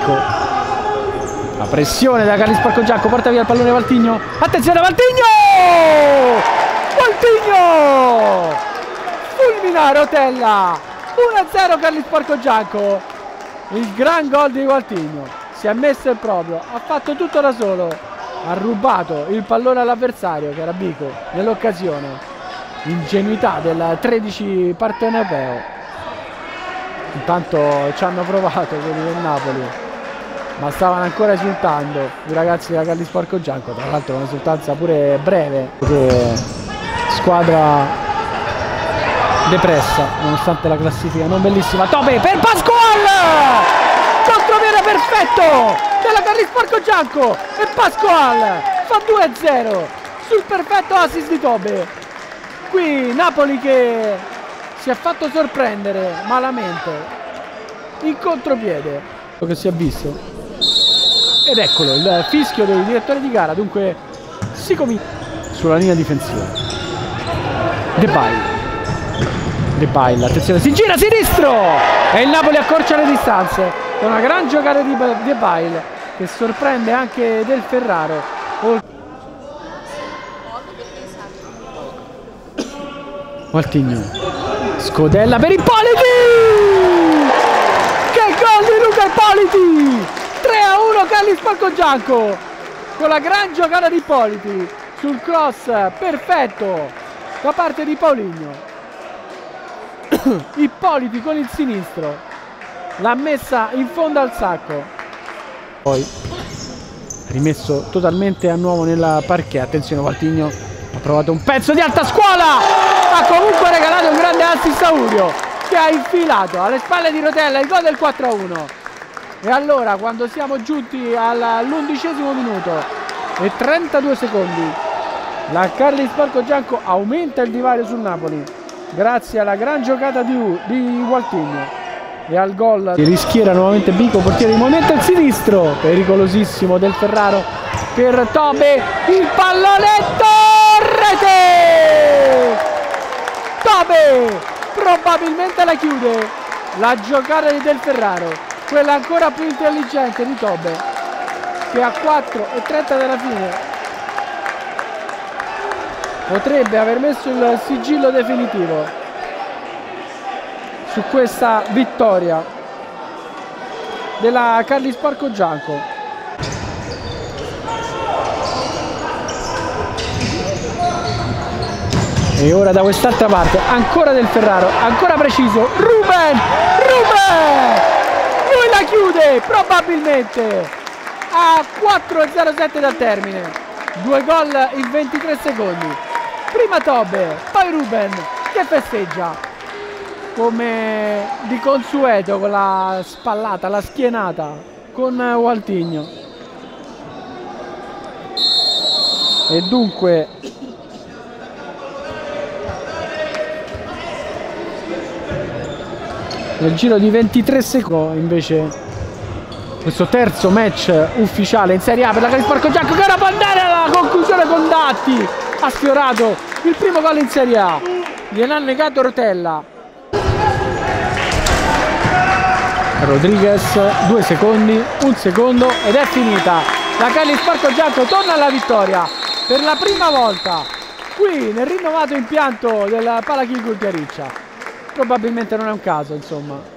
Sparcogianco. La pressione da Carli Sparcogianco, porta via il pallone Valtigno. Attenzione Valtigno! Valtigno! Fulmina Rotella. 1-0 Carli Sparcogianco. Il gran gol di Valtigno. Si è messo in proprio, ha fatto tutto da solo. Ha rubato il pallone all'avversario, che era Bico, nell'occasione. Ingenuità del 13 partenopeo. Intanto ci hanno provato quelli del Napoli, ma stavano ancora esultando i ragazzi della Carli Sparcogianco. Tra l'altro un'esultanza pure breve, perché squadra depressa nonostante la classifica non bellissima. Tobe per Pasqual, contropiede perfetto della Carli Sparcogianco e Pasqual fa 2-0 sul perfetto assist di Tobe. Qui Napoli che si è fatto sorprendere malamente in contropiede, che si è visto, ed eccolo il fischio del direttore di gara. Dunque si comincia sulla linea difensiva. De Bail, attenzione, si gira sinistro e il Napoli accorcia le distanze. È una gran giocata di De Bail che sorprende anche Del Ferraro. Valtigno, scodella per Ippoliti! Che gol di Luca Ippoliti! 3-1 Carli Sparcogianco con la gran giocata di Ippoliti sul cross perfetto da parte di Paulinho. Ippoliti con il sinistro l'ha messa in fondo al sacco, poi rimesso totalmente a nuovo nella parquet. Attenzione, Valtigno ha provato un pezzo di alta scuola, ha comunque regalato un grande assist a Urio, che ha infilato alle spalle di Rotella il gol del 4-1. E allora, quando siamo giunti all'11° minuto e 32 secondi, la Carli Sparcogianco aumenta il divario sul Napoli grazie alla gran giocata di Valtigno e al gol. Rischiera nuovamente Bico, portiere di movimento al sinistro, pericolosissimo Del Ferraro per Tobe, il pallonetto, rete! Tobe probabilmente la chiude. La giocata di Del Ferraro, quella ancora più intelligente di Tobe, che a 4:30 della fine potrebbe aver messo il sigillo definitivo su questa vittoria della Carli Sparcogianco. E ora da quest'altra parte ancora Del Ferraro, ancora preciso, Ruben! Lui la chiude probabilmente a 4:07 dal termine. 2 gol in 23 secondi. Prima Tobe, poi Ruben che festeggia come di consueto con la spallata, la schienata con Valtigno. E dunque nel giro di 23 secondi invece questo terzo match ufficiale in Serie A per la Carli Sparcogianco, che ora può andare alla conclusione con Datti. Ha sfiorato il primo gol in Serie A, gliel'ha negato Rotella. Rodriguez, 2 secondi, 1 secondo ed è finita. La Carli Sparcogianco torna alla vittoria per la prima volta qui nel rinnovato impianto del Palachil Guldiariccia. Probabilmente non è un caso, insomma.